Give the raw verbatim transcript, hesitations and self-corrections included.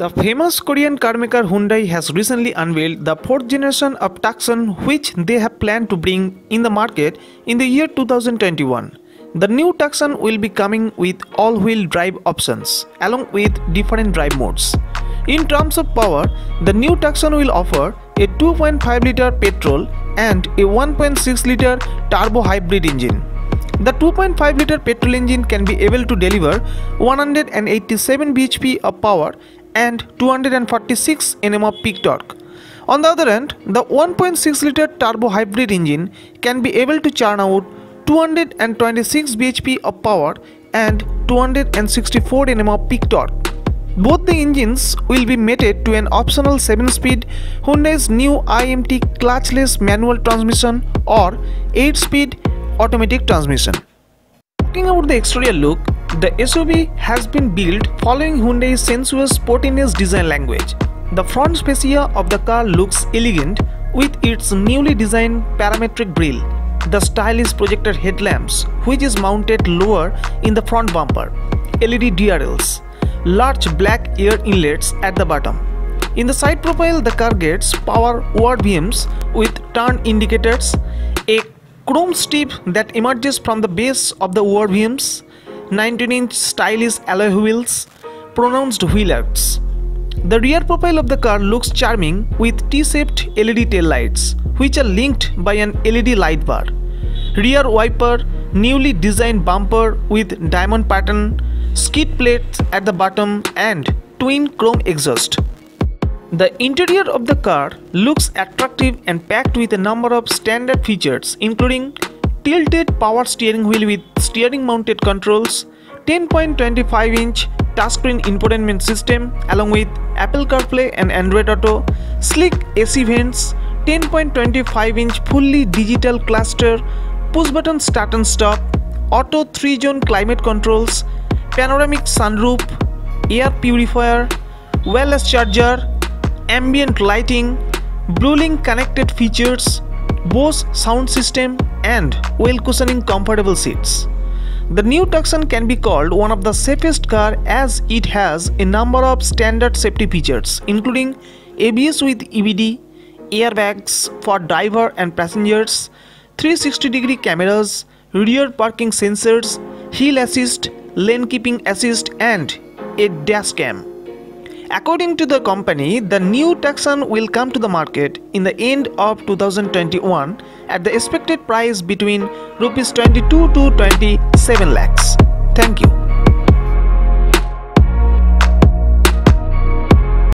The famous Korean carmaker Hyundai has recently unveiled the fourth generation of Tucson, which they have planned to bring in the market in the year two thousand twenty-one. The new Tucson will be coming with all-wheel drive options along with different drive modes. In terms of power, the new Tucson will offer a two point five liter petrol and a one point six liter turbo hybrid engine. The two point five liter petrol engine can be able to deliver one hundred eighty-seven B H P of power and two hundred forty-six newton meters of peak torque. On the other hand, the one point six liter turbo hybrid engine can be able to churn out two hundred twenty-six B H P of power and two hundred sixty-four newton meters of peak torque. Both the engines will be mated to an optional seven speed Hyundai's new I M T clutchless manual transmission or eight speed automatic transmission. Talking about the exterior look, the S U V has been built following Hyundai's sensuous sportiness design language. The front fascia of the car looks elegant with its newly designed parametric grille, the stylish projector headlamps which is mounted lower in the front bumper, L E D D R Ls, large black air inlets at the bottom. In the side profile, the car gets power O R V Ms with turn indicators, a chrome strip that emerges from the base of the O R V Ms, nineteen inch stylish alloy wheels, pronounced wheel arcs. The rear profile of the car looks charming with T-shaped L E D tail lights, which are linked by an L E D light bar. Rear wiper, newly designed bumper with diamond pattern, skid plates at the bottom and twin chrome exhaust. The interior of the car looks attractive and packed with a number of standard features including tilted power steering wheel with steering mounted controls, ten point two five inch touchscreen infotainment system along with Apple CarPlay and Android Auto, sleek A C vents, ten point two five inch fully digital cluster, push button start and stop, auto three zone climate controls, panoramic sunroof, air purifier, wireless charger, ambient lighting, Bluelink connected features, Bose sound system and well cushioning comfortable seats. The new Tucson can be called one of the safest car as it has a number of standard safety features including A B S with E B D, airbags for driver and passengers, three hundred sixty degree cameras, rear parking sensors, hill assist, lane keeping assist and a dash cam. According to the company, the new Tucson will come to the market in the end of two thousand twenty-one at the expected price between rupees twenty-two to twenty-seven lakhs. Thank you.